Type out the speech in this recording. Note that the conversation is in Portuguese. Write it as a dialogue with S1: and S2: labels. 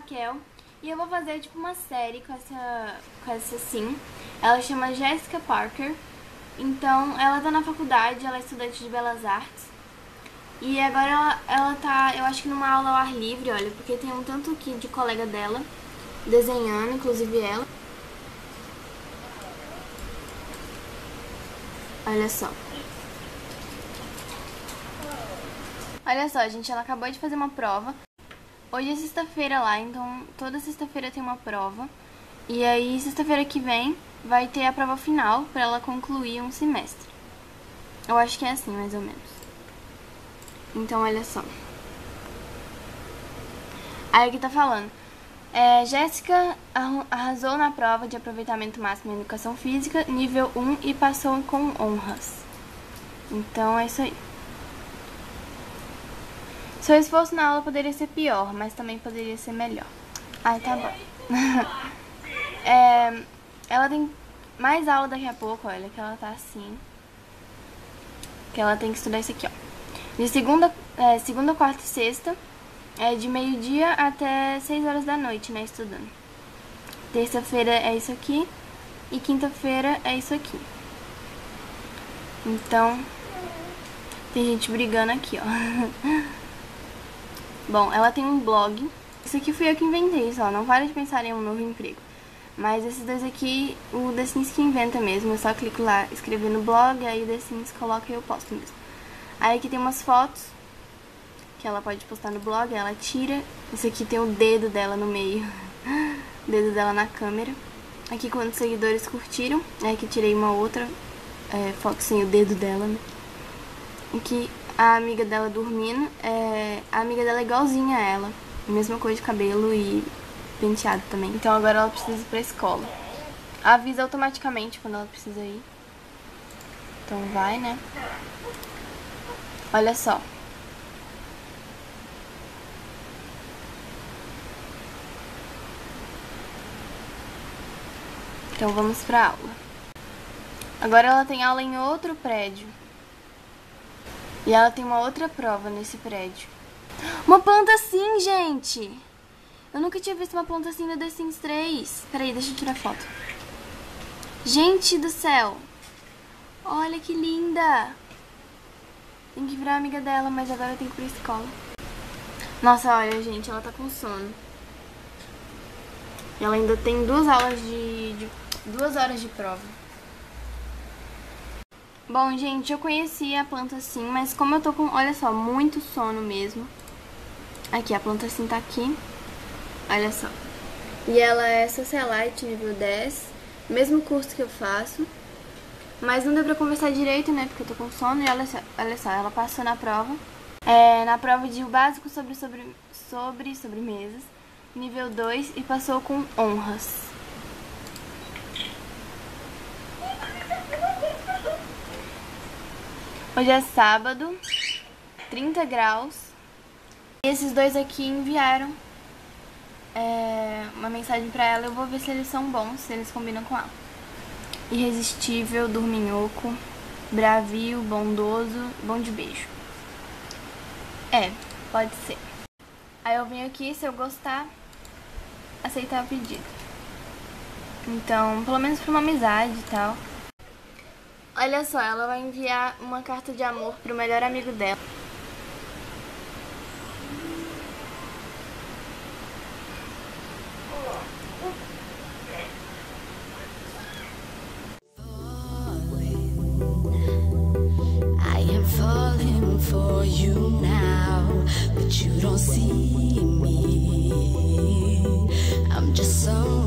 S1: Raquel e eu vou fazer tipo uma série com essa sim. Ela chama Jessica Parker. Então ela tá na faculdade, ela é estudante de Belas Artes. E agora ela tá, eu acho que numa aula ao ar livre, olha, porque tem um tanto aqui de colega dela desenhando, inclusive ela. Olha só. Olha só, gente, ela acabou de fazer uma prova. Hoje é sexta-feira lá, então toda sexta-feira tem uma prova. E aí, sexta-feira que vem, vai ter a prova final pra ela concluir um semestre. Eu acho que é assim, mais ou menos. Então, olha só. Aí aqui tá falando. Jéssica arrasou na prova de aproveitamento máximo em educação física, nível 1, e passou com honras. Então, é isso aí. Seu esforço na aula poderia ser pior, mas também poderia ser melhor. Ai, tá bom. Ela tem mais aula daqui a pouco, olha, que ela tá assim. Que ela tem que estudar isso aqui, ó. De segunda, quarta e sexta, de meio-dia até 6 horas da noite, né, estudando. Terça-feira é isso aqui e quinta-feira é isso aqui. Então, tem gente brigando aqui, ó. Bom, ela tem um blog. Isso aqui fui eu que inventei, só. Não para de pensar em um novo emprego. Mas esses dois aqui, o The Sims que inventa mesmo. Eu só clico lá, escrever no blog, aí o The Sims coloca e eu posto mesmo. Aí aqui tem umas fotos que ela pode postar no blog, ela tira. Isso aqui tem o dedo dela no meio. O dedo dela na câmera. Aqui quantos seguidores curtiram. Aí aqui tirei uma outra foto sem o dedo dela, né? Aqui a amiga dela dormindo. A amiga dela é igualzinha a ela. Mesma cor de cabelo e penteado também. Então agora ela precisa ir pra escola. Avisa automaticamente quando ela precisa ir. Então vai, né? Olha só. Então vamos pra aula. Agora ela tem aula em outro prédio. E ela tem uma outra prova nesse prédio. Uma planta assim, gente! Eu nunca tinha visto uma planta assim no The Sims 3. Peraí, deixa eu tirar foto. Gente do céu! Olha que linda! Tem que virar amiga dela, mas agora eu tenho que ir pra escola. Nossa, olha, gente, ela tá com sono. Ela ainda tem 2 horas de prova. Bom, gente, eu conheci a planta assim, mas como eu tô com, olha só, muito sono mesmo. Aqui, a planta assim tá aqui. Olha só. E ela é Socialite nível 10. Mesmo curso que eu faço. Mas não deu pra conversar direito, né? Porque eu tô com sono. E olha só, ela passou na prova. Na prova de o básico sobre sobremesas. Nível 2 e passou com honras. Hoje é sábado, 30 graus. E esses dois aqui enviaram uma mensagem pra ela. Eu vou ver se eles são bons, se eles combinam com ela. Irresistível, dorminhoco, bravio, bondoso, bom de beijo. Pode ser. Aí eu vim aqui, se eu gostar, aceitar o pedido. Então, pelo menos pra uma amizade e tal. Olha só, ela vai enviar uma carta de amor pro melhor amigo dela.
S2: I am falling for you now, but you don't see me. I'm just so